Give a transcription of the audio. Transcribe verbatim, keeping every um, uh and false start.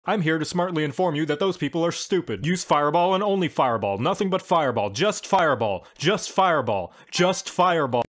I'm here to smartly inform you that those people are stupid. Use Fireball and only Fireball. Nothing but Fireball. Just Fireball. Just Fireball. Just Fireball.